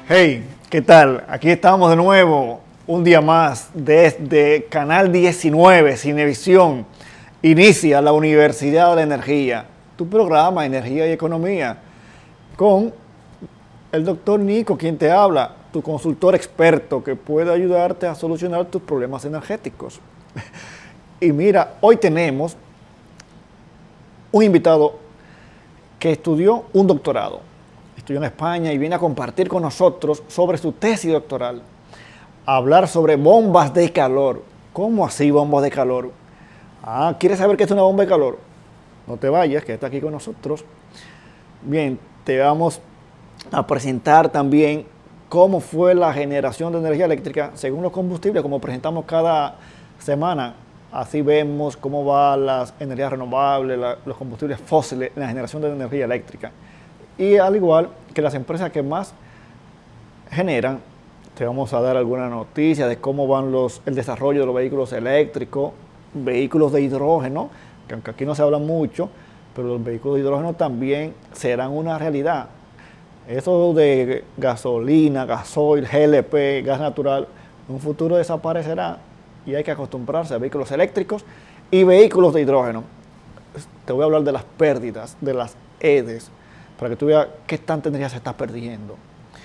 Hey, ¿qué tal? Aquí estamos de nuevo, un día más, desde Canal 19, Cinevisión. Inicia la Universidad de la Energía, tu programa Energía y Economía, con el doctor Nico, quien te habla, tu consultor experto que puede ayudarte a solucionar tus problemas energéticos. Y mira, hoy tenemos un invitado que estudió un doctorado. Estudió en España y viene a compartir con nosotros sobre su tesis doctoral. A hablar sobre bombas de calor. ¿Cómo así bombas de calor? ¿Quieres saber qué es una bomba de calor? No te vayas, que está aquí con nosotros. Bien, te vamos a presentar también cómo fue la generación de energía eléctrica según los combustibles, como presentamos cada semana. Así vemos cómo van las energías renovables, los combustibles fósiles en la generación de energía eléctrica. Y al igual que las empresas que más generan, te vamos a dar alguna noticia de cómo van el desarrollo de los vehículos eléctricos, vehículos de hidrógeno, que aunque aquí no se habla mucho, pero los vehículos de hidrógeno también serán una realidad. Eso de gasolina, gasoil, GLP, gas natural, en un futuro desaparecerá y hay que acostumbrarse a vehículos eléctricos y vehículos de hidrógeno. Te voy a hablar de las pérdidas, de las EDES, para que tú veas qué tanta energía se está perdiendo.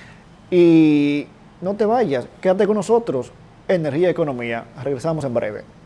Y no te vayas, quédate con nosotros, Energía y Economía. Regresamos en breve.